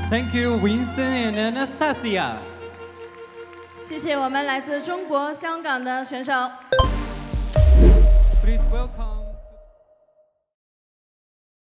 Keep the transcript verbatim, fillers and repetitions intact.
Thank you, Winson and Anastasia. 谢谢我们来自中国香港的选手。 Please welcome.